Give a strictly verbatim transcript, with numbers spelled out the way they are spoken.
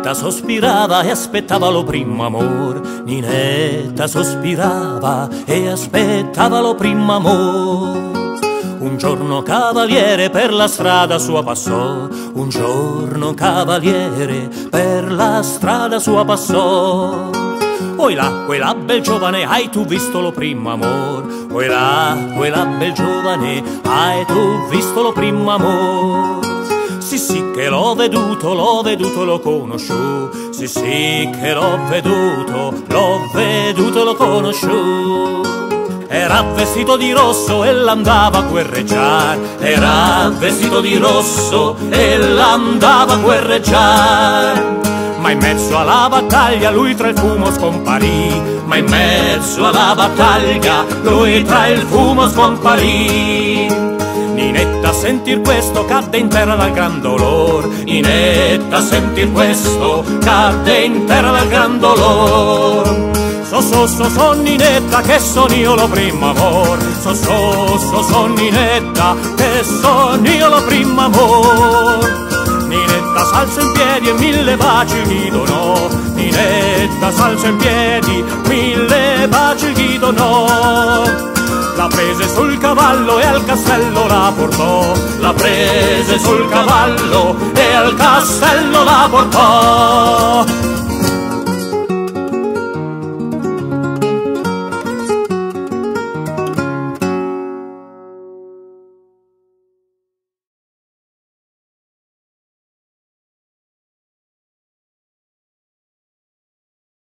Ninetta sospirava e aspettava lo primo amor. Ninetta sospirava e aspettava lo primo amor. Un giorno cavaliere per la strada sua passò, un giorno cavaliere per la strada sua passò. Oi là, oi là, bel giovane, hai tu visto lo primo amor? Oi là, oi là, bel giovane, hai tu visto lo primo amor? Sì sì che l'ho veduto, l'ho veduto, l'ho conosciuto. Sì sì che l'ho veduto, l'ho veduto, l'ho conosciuto. Era vestito di rosso e l'andava a guerreggiare. Era vestito di rosso e l'andava a guerreggiare. Ma in mezzo alla battaglia lui tra il fumo scomparì. Ma in mezzo alla battaglia lui tra il fumo scomparì. Ninetta a sentir questo cadde in terra dal gran dolor. Ninetta a sentir questo cadde in terra dal gran dolor. So so so son Ninetta che son io lo primo amor. So so so son Ninetta che son io lo primo amor. Ninetta s'alza in piedi e mille baci gli donò. Ninetta s'alza in piedi, mille baci gli donò. La prese sul cavallo e al castello la portò. La prese sul cavallo e al castello la portò.